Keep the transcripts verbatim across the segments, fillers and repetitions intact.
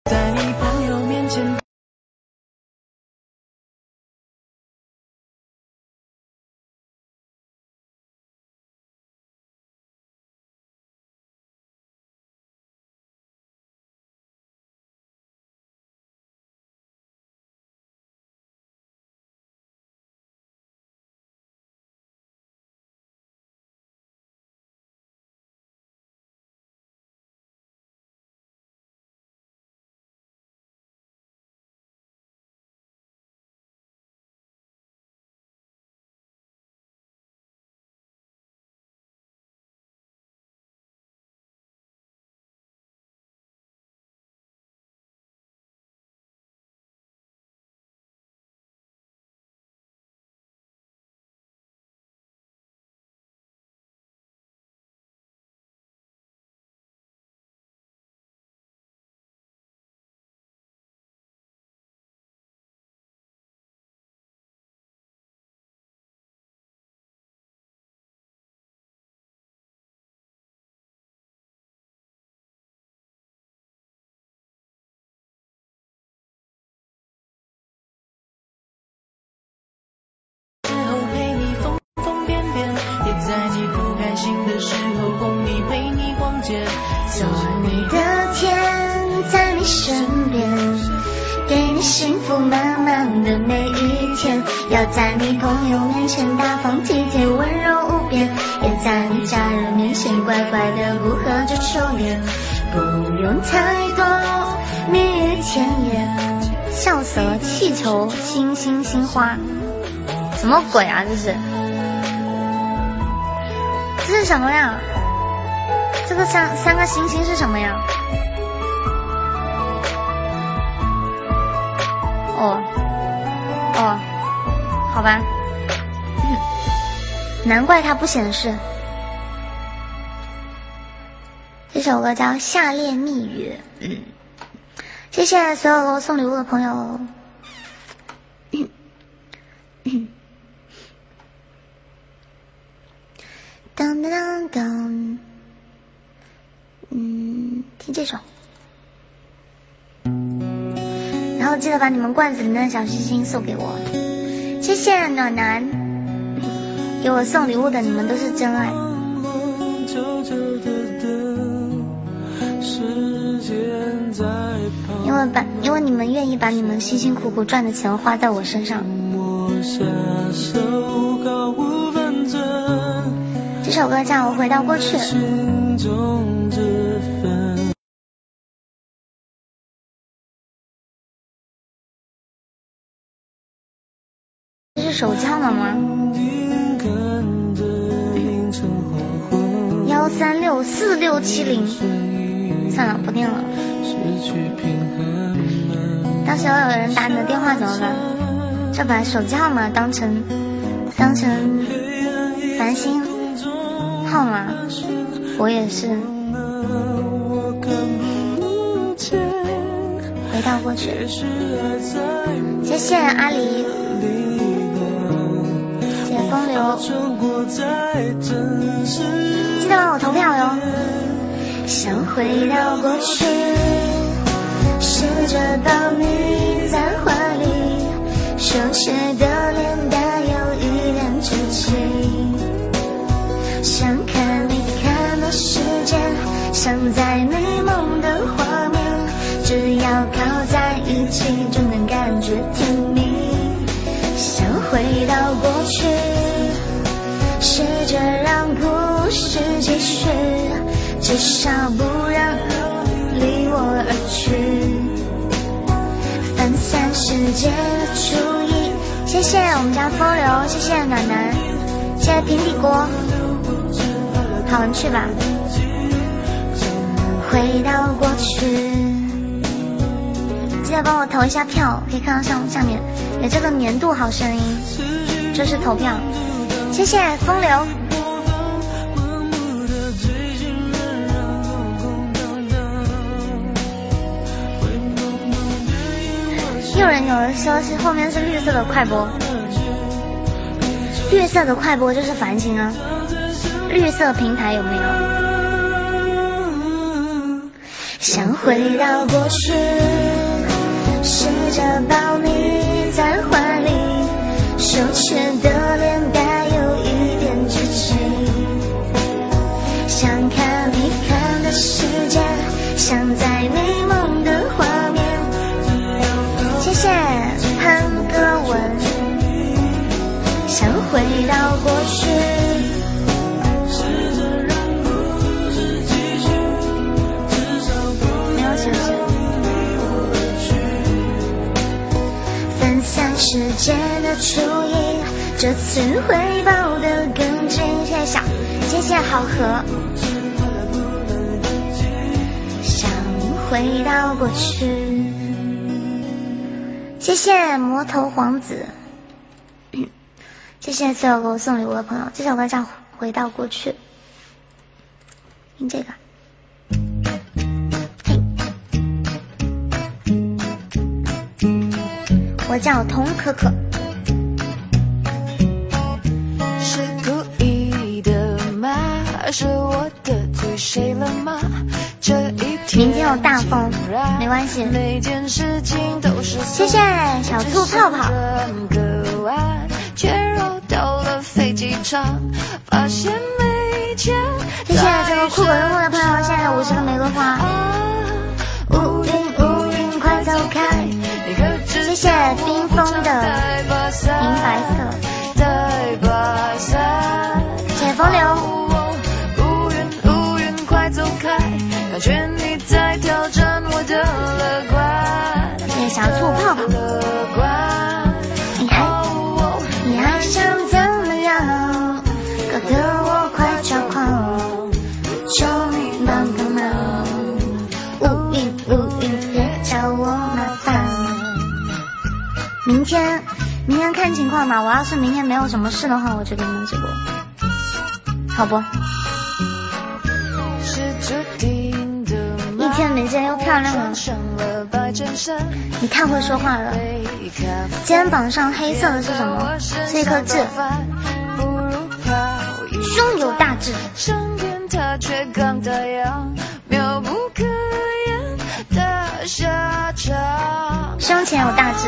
在你朋友面前。 做你的天，在你身边，给你幸福满满的每一天。要在你朋友面前大方体贴温柔无边，也在你家人面前乖乖的不喝酒抽烟，不用太多蜜语甜言。笑死了，气球星星星花，什么鬼啊这是？这是什么呀？这个三三个星星是什么呀？哦哦，好吧，嗯，难怪它不显示。这首歌叫《夏恋蜜语》，嗯，谢谢所有给我送礼物的朋友。嗯嗯，当当当当。嗯，听这首，然后记得把你们罐子里面的小星星送给我，谢谢暖男，给我送礼物的你们都是真爱。因为把因为你们愿意把你们辛辛苦苦赚的钱花在我身上。这首歌叫我回到过去。这是手枪了吗？幺三六四六七零，算了，不念了。到时候有人打你的电话怎么办？就把手机号码当成当成繁星号码，我也是。回到过去，谢谢阿狸，谢谢风流，记得帮我投票哟。想回到过去，试着抱你在怀里，羞怯的脸带有一点稚气，想看你看的世界，想在你梦的画面，只要靠在一起就能感觉甜蜜。想回到过去，试着让故事继续，至少不让离我而去，分散世界的注意。谢谢我们家风流，谢谢暖男，谢谢平底锅。好，你去吧。回到过去，记得帮我投一下票，可以看到上下面有这个年度好声音，这是投票。谢谢风流。有人有人说是后面是绿色的快播，绿色的快播就是繁星啊，绿色平台有没有？ 想回到过去，试着抱你在怀里，羞怯的脸带有一点稚气，想看你看的世界，想在你梦的画面。谢谢潘哥文，想回到过去，没有想象分散时间的注意，这次回报的更紧。谢谢小，谢谢好合，想回到过去。谢谢魔头皇子，谢谢所有给我送礼物的朋友。这首歌叫《回到过去》，听这个。嘿，我叫童可可。 是故意的吗？是我得罪谁了吗？这一天明天有大风，没关系。 每件事情都是谢谢小兔泡泡。 却绕到了飞机场，发现没钱。 谢谢这个酷狗用户的朋友，现在五十个玫瑰花。乌云乌云快走开。谢谢冰封的银白色。谢谢风流。 乌云乌云快走开，感觉你在挑战我的乐观。 谢谢小兔泡泡。你还你还想怎么样？搞得我快抓狂，求你帮个忙。乌云乌云别找我麻烦。明天明天看情况吧，我要是明天没有什么事的话，我就给你们直播，好不？一天没见又漂亮了，你太会说话了。肩膀上黑色的是什么？是一颗痣。胸有大痣。胸前有大痣。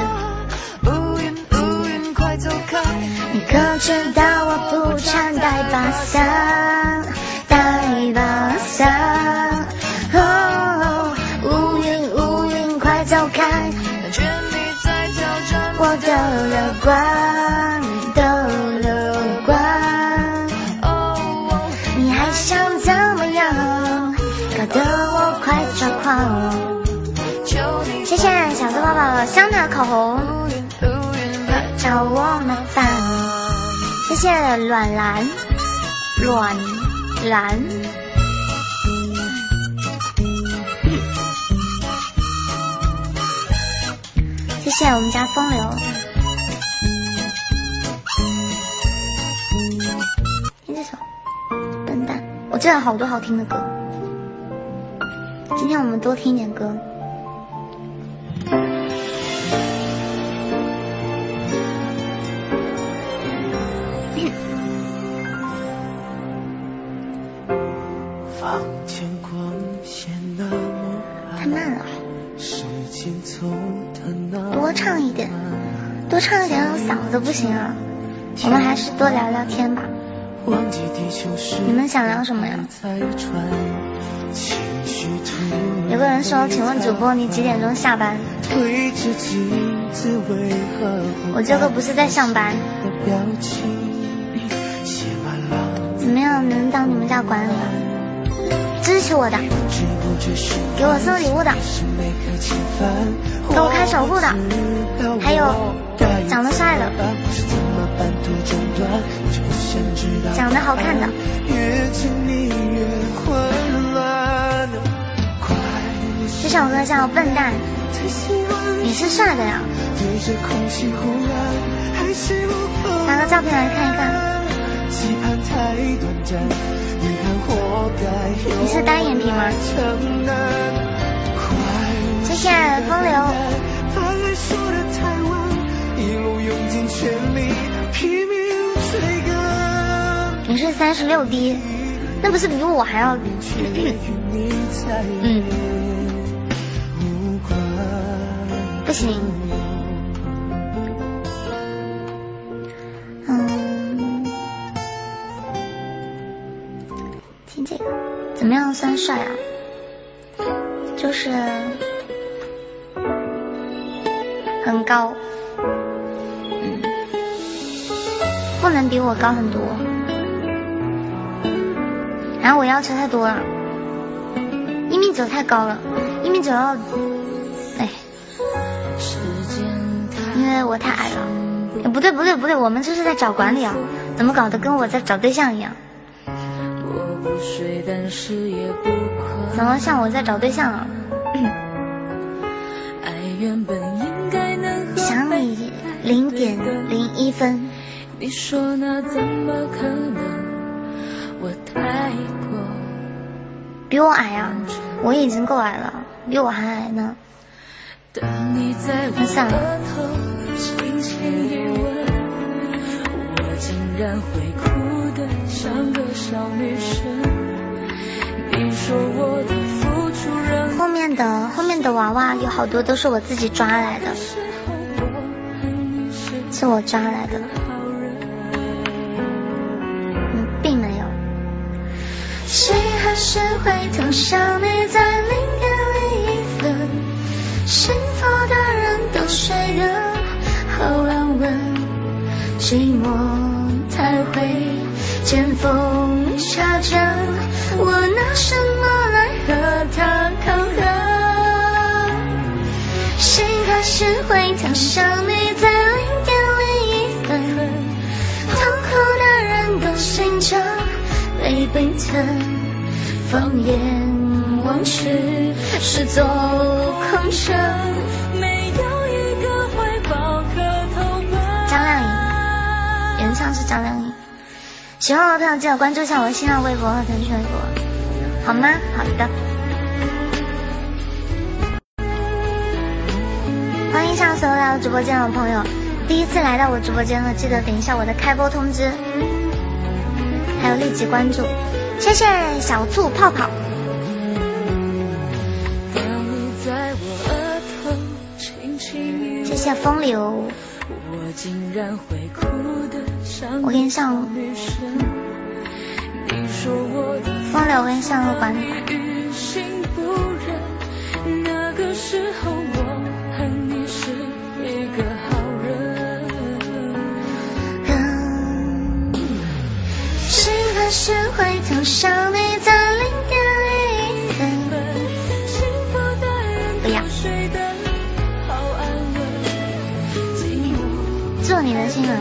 你可知道我不常带把伞，带把伞。哦，乌云乌云快走开，感觉你在挑战我的乐观的乐观。哦，你还想怎么样？搞得我快抓狂。谢谢小猪宝宝香的口红，找我麻烦。谢谢卵蓝卵蓝。谢谢我们家风流。听这首笨蛋，我真的好多好听的歌，今天我们多听点歌。太慢了，多唱一点，多唱一点，嗓子不行啊。我们还是多聊聊天吧。你们想聊什么呀？有个人说，请问主播你几点钟下班？我这个不是在上班。怎么样能当你们家管理啊？支持我的，给我送礼物的，给我看守护的，还有长得帅的，长得好看的。这首歌叫笨蛋，你是帅的呀，拿个照片来看一看。你是单眼皮吗？谢谢风流。你是三十六 D， 那不是比我还要嗯。 情。嗯，听这个怎么样算帅啊？就是很高，嗯，不能比我高很多，然后我要求太多了，一米九太高了，一米九要，哎，因为我太矮了。哎，不对不对不对，我们这是在找管理啊，怎么搞得跟我在找对象一样？怎么像我在找对象啊？想你零点零一分。你说那怎么可能？我太过。比我矮啊？我已经够矮了，比我还矮呢。那算了。我竟然会哭得像个小女生。你说我的付出让后面的后面的娃娃有好多都是我自己抓来的，是我抓来的，嗯，并没有。谁还是会疼想你在零点零一分，幸福的人都睡得好安稳，寂寞才会见缝插针，我拿什么来和他抗衡？心还是会疼想你在零点零一分，痛苦的人都醒着泪奔腾，放眼望去是座空城，没有一个怀抱可投奔。张靓颖，原唱是张靓颖。喜欢我的朋友记得关注一下我的新浪微博和腾讯微博，好吗？好的。欢迎上所有来到直播间的朋友，第一次来到我直播间的记得点一下我的开播通知，还有立即关注，谢谢小兔泡泡。谢谢风流。我给你上风流，我给你上个管理。那个时候我恨你是一个好人，心还是会疼想你在零点零一分，不要做你的新人，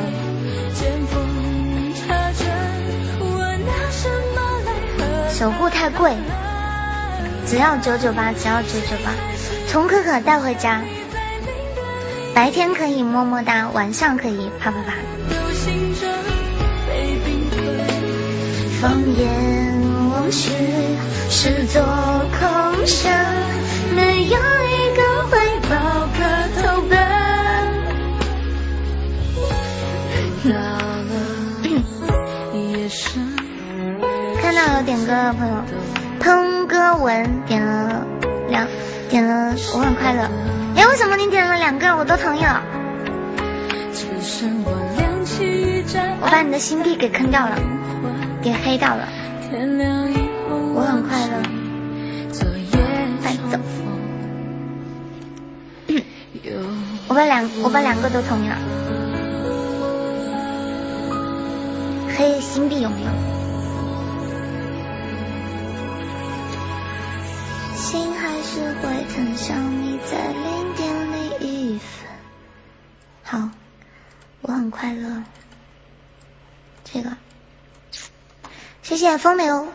守护太贵，只要九九八，只要九九八，从可可带回家，白天可以么么哒，晚上可以啪啪啪。放眼望去是座空城，没有一个怀抱可投奔。看到有点歌的朋友，腾歌文点了两点了我很快乐。哎，为什么你点了两个我都同意了？我把你的新币给坑掉了，给黑掉了。我很快乐，带走。我把两我把两个都同意了。黑新币有没有？心还是会疼想你在零点零一分。好，我很快乐。这个，谢谢风流。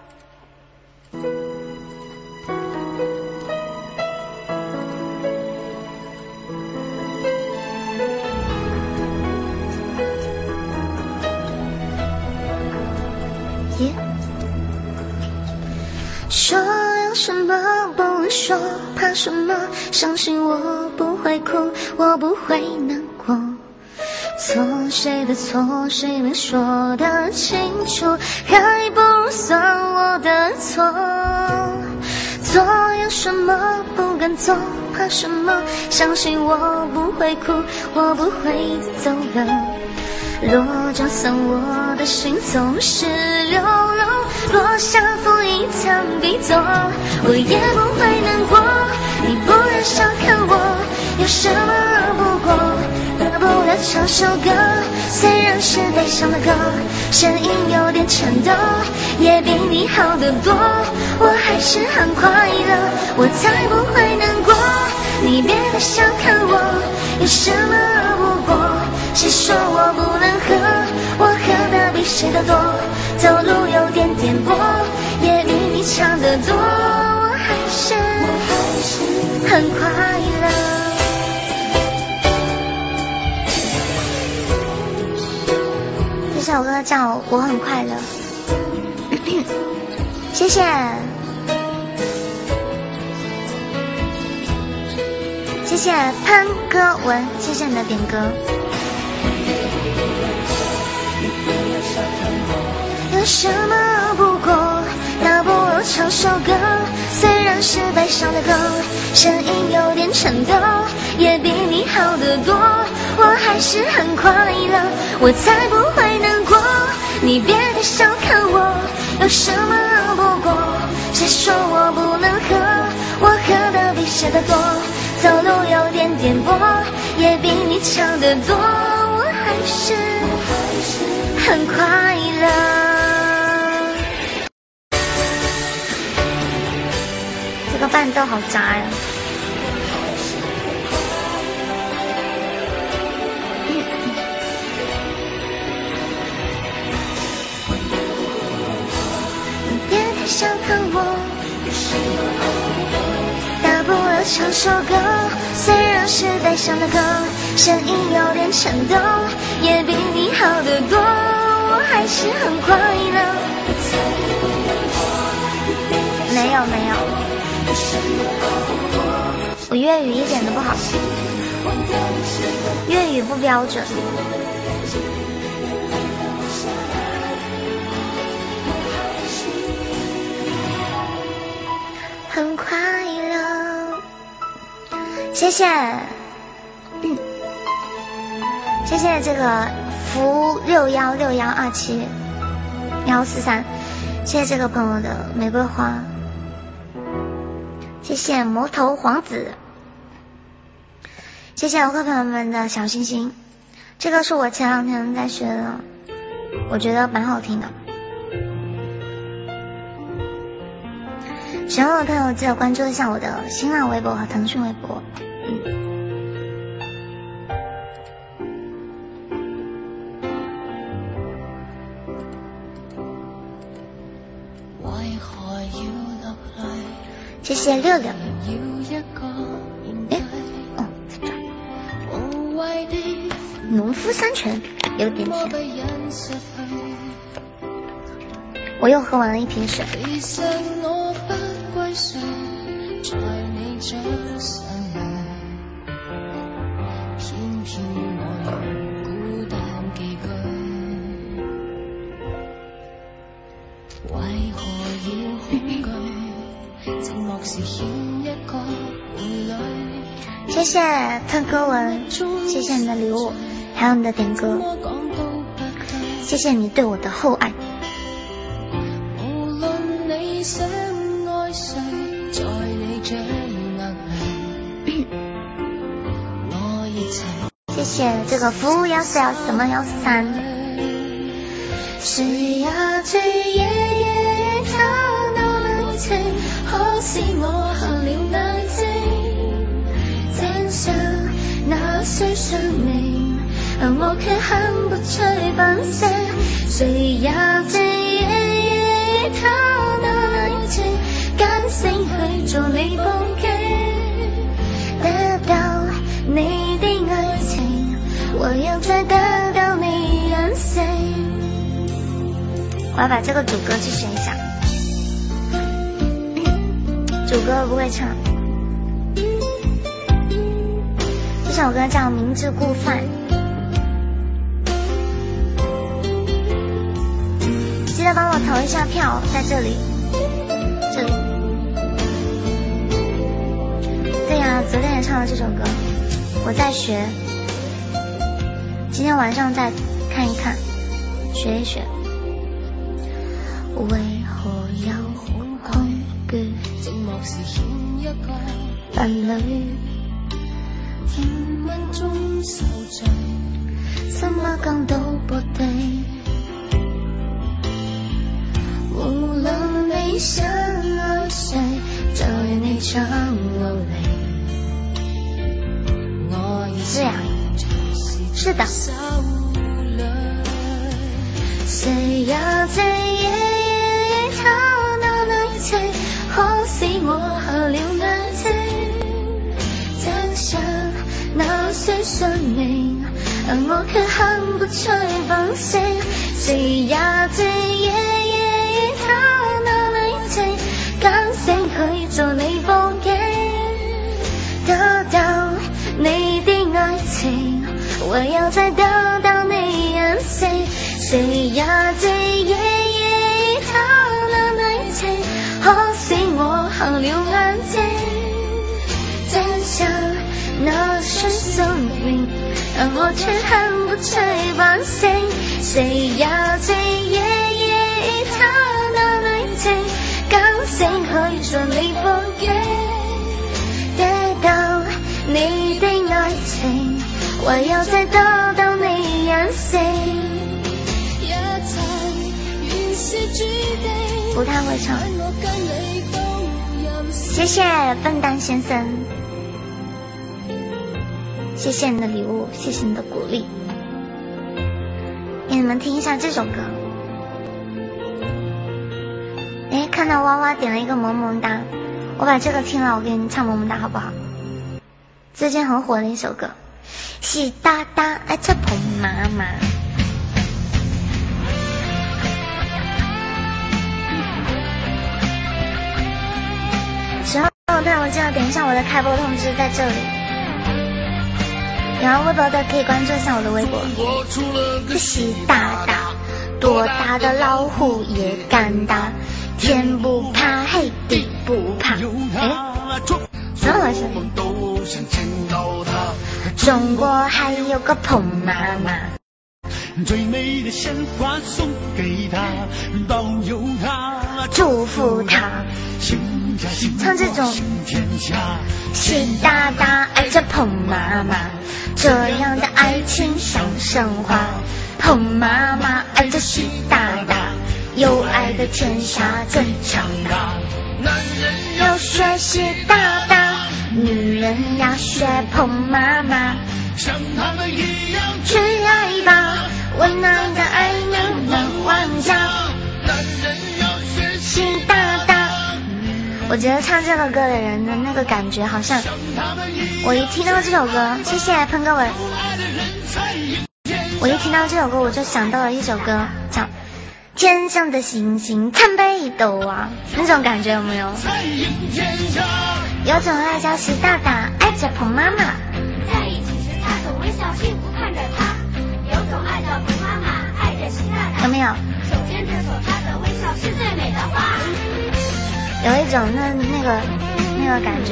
耶、yeah. 说有什么不能说，怕什么？相信我不会哭，我不会难过。错谁的错，谁能说得清楚？还不如算我的错。做有什么不敢做，怕什么？相信我不会哭，我不会走了。若就算我的心总是流落，落下负一场地走，我也不会难过。你不要小看我，有什么不过，大不了唱首歌，虽然是悲伤的歌，声音有点颤抖，也比你好得多。我还是很快乐，我才不会难过。你别再小看我，有什么不过？谁说我不能喝？我喝的比谁都多，走路有点颠簸，也比你强得多。我还是很快乐。这首歌叫《我很快乐》，谢谢。谢谢潘歌文，谢谢你的点歌。有什么不过，大不了唱首歌，虽然是悲伤的歌，声音有点颤抖，也比你好得多。我还是很快乐，我才不会难过。你别再小看我，有什么不过？谁说我不能喝？我喝的比谁都多，走路有点颠簸，也比你强得多。我还是很快乐。这个伴奏好杂呀。你别太小看我，大不了唱首歌，虽然是悲伤的歌，声音有点颤抖，也比你好得多。我还是很快乐。没有没有，我粤语一点都不好，粤语不标准。很快乐，谢谢，嗯，谢谢这个福六幺六幺二七幺四三，谢谢这个朋友的玫瑰花，谢谢魔头皇子，谢谢我客朋友们的小星星。这个是我前两天在学的，我觉得蛮好听的。喜欢我的朋友记得关注一下我的新浪微博和腾讯微博。嗯。谢谢六六。哎，哦，在这儿。农夫山泉有点甜。我又喝完了一瓶水。谢谢特歌文，谢谢你的礼物，还有你的点歌，谢谢你对我的厚爱。谢谢这个服务幺四幺什么幺四三。誰也醉夜夜他那冷情，可是我行了眼睛，正常那些傷明，我卻很不趣反省。誰也醉夜夜他那冷情，揀醒去做你報警，得到你的愛情，我要再得到你眼神。我要把这个主歌去学一下，主歌我不会唱。这首歌叫《明知故犯》，记得帮我投一下票，在这里，这里。 昨天也唱了这首歌，我在学，今天晚上再看一看，学一学。為何有恐懼？伴侶五分鐘受盡，心一更到薄地。無論你想愛誰，在你長路裡。是呀，是的。誰也這夜夜偷偷內情，可使我下了眼睛，正想那些信命，我卻看不出本性。誰也這夜夜偷偷內情，揀醒佢做你報警，得到你的愛情，唯有再得到你眼睛。誰也這夜夜偷偷內情，可使我行了眼睛，真相那些生命，我卻看不出本性。誰也這夜夜偷偷內情，揀醒佢做你報警，得到你的愛情，唯有再得到你眼睛。不太會唱，謝謝笨蛋先生，謝謝你的禮物，謝謝你的鼓勵。給你們聽一下這首歌。哎，看到娃娃點了一個萌萌噠，我把這個聽了，我給你們唱萌萌噠好不好？最近很火的一首歌，是噠噠愛吃彭媽媽。十号段我记得点一下我的开播通知在这里，然后微博的可以关注一下我的微博。这是大大多大的老虎也敢打，天不怕黑地不怕。哎，怎么回事？中国还有个彭妈妈，最美的鲜花送给他，保佑他，祝福他。唱这种习大大爱着彭妈妈，这样的爱情像神话。彭妈妈爱着习大大，有爱的天下最强大。男人要学习大大，女人要学彭妈妈，像他们一样去爱吧，温暖的爱能能万家。男人要学习大大。我觉得唱这个歌的人的那个感觉好像，我一听到这首歌，谢谢喷哥文，我一听到这首歌我就想到了一首歌叫天上的星星参北斗啊，那种感觉有没有？有种爱叫习大大爱着彭妈妈，在一起时他总微笑幸福看着他，有种爱叫彭妈妈爱着习大大，有没有？手牵着手他的微笑是最美的花，有一种那那个那个感觉。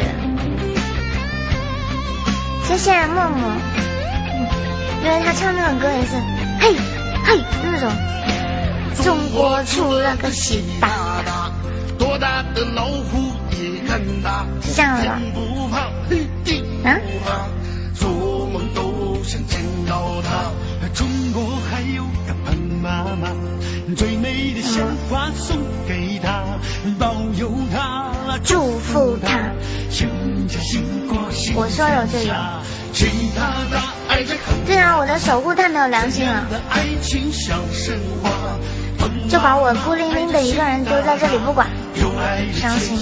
谢谢默默，因为他唱那种歌也是嘿嘿那种。中国出了个习大大，多大的老虎也敢打，是这样的吧？啊？做梦都想见到他。中国还有个彭妈妈，最美的鲜花送给他，保佑他，祝福他。我说有就有。对啊，我的守护太没有良心了，就把我孤零零的一个人丢在这里不管，伤心。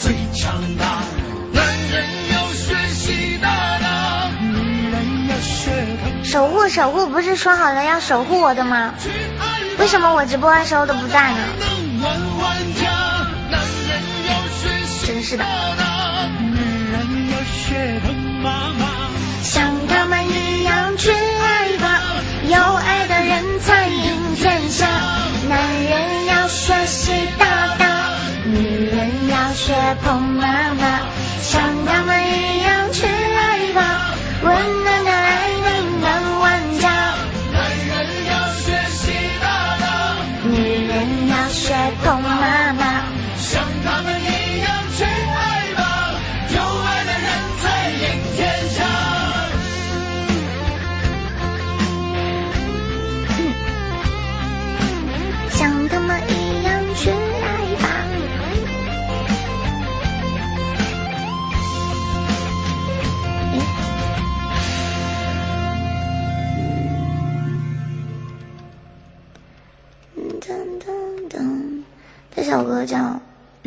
守护守护不是说好了要守护我的吗？为什么我直播的时候都不在呢？真是的。像他们一样去爱吧，有爱的人才赢天下。男人要学习大大，女人要学彭妈妈，像他们一样去噔，这首歌叫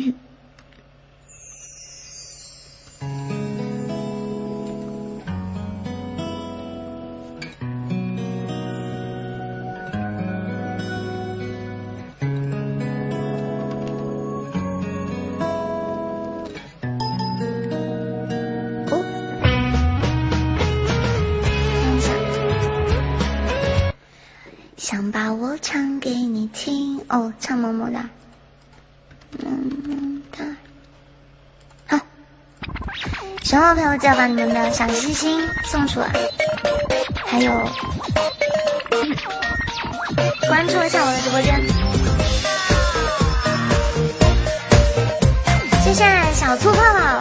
想把我唱给你听哦，唱么么哒，嗯哒，好，喜欢我的朋友记得把你们的小心心送出来，还有关注一下我的直播间。谢谢小兔泡泡。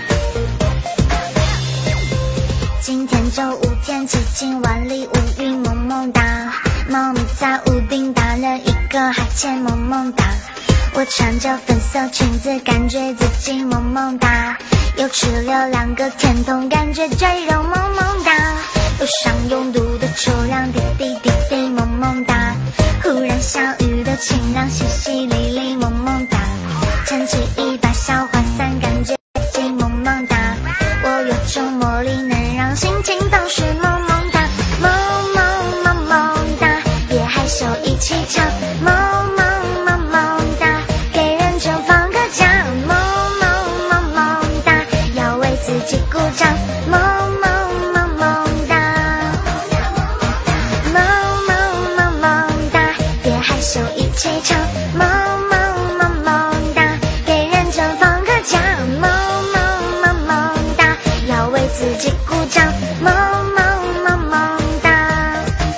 今天周五天气晴，万里无云萌萌哒。猫咪在屋顶打了一个哈欠，萌萌哒。我穿着粉色裙子，感觉自己萌萌哒。又吃了两个甜筒，感觉赘肉萌萌哒。路上拥堵的车辆滴滴滴滴萌萌哒。忽然下雨的清凉，淅淅沥沥萌萌哒。撑起一把小花伞，感觉自己萌萌哒。我有种魔力，能让心情都是萌萌哒，萌萌萌萌哒。别害羞，一起唱，萌萌萌萌哒，给人生放个假，萌萌萌萌哒，要为自己鼓掌，萌萌萌萌哒，萌萌萌萌哒，别害羞，一起唱，萌萌萌萌哒，给人生放个假，萌萌萌萌哒，要为自己鼓掌，萌萌萌萌哒。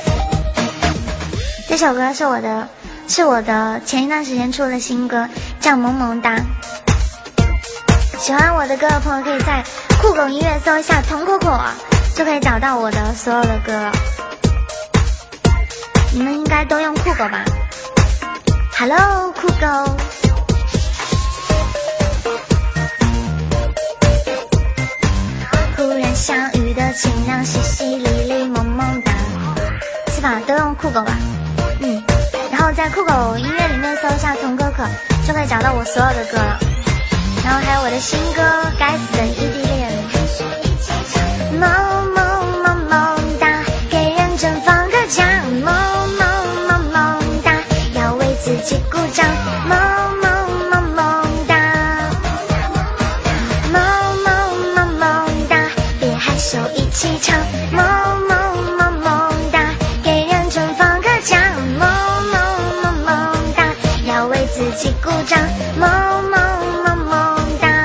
这首歌是我的，是我的前一段时间出的新歌，叫萌萌哒。喜欢我的歌的朋友可以在酷狗音乐搜一下童可可，就可以找到我的所有的歌了。你们应该都用酷狗吧 ？Hello， 酷狗。忽然下雨的清凉，淅淅沥沥萌萌哒，是吧？都用酷狗吧？嗯，然后在酷狗音乐里面搜一下童可可，就可以找到我所有的歌了。然后还有我的新歌《该死的异地恋》。萌萌萌萌哒，给人生放个假，萌萌萌萌哒，要为自己鼓掌，萌萌萌萌哒，萌萌萌萌哒，别害羞，一起唱，萌萌萌萌哒，给人生放个假，萌萌萌萌哒，要为自己鼓掌，萌萌萌萌哒。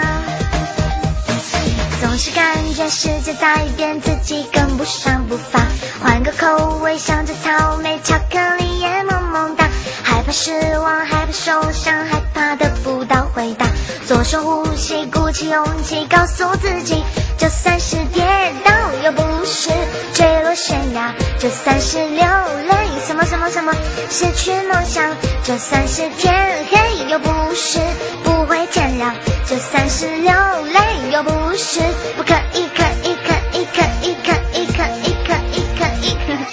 总是感觉世界在变，自己跟不上步伐，换个口味，想着草莓巧克力也萌萌哒。害怕失望，害怕受伤，害怕得不到回答，做深呼吸，鼓起勇气，告诉自己，就算是跌倒，又不是坠落悬崖，就算是流泪，什么什么什么失去梦想，就算是天黑，又不是不会天亮，就算是流泪，又不是不可以，可以，可以，可以，可以，可以，可以，可以，可以。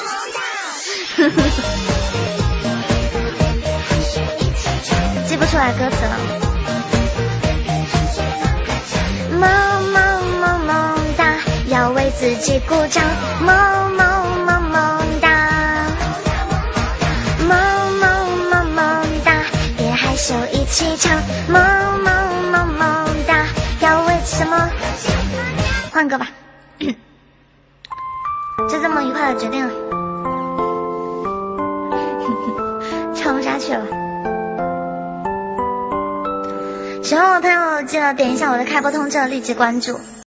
记不出来歌词了。萌萌萌萌哒，要为自己鼓掌，萌萌萌萌哒，萌萌萌萌哒，别害羞，一起唱，萌萌萌萌哒，要为什么？换歌吧，就这么愉快的决定了，唱不下去了。喜欢我的朋友记得点一下我的开播通知，立即关注。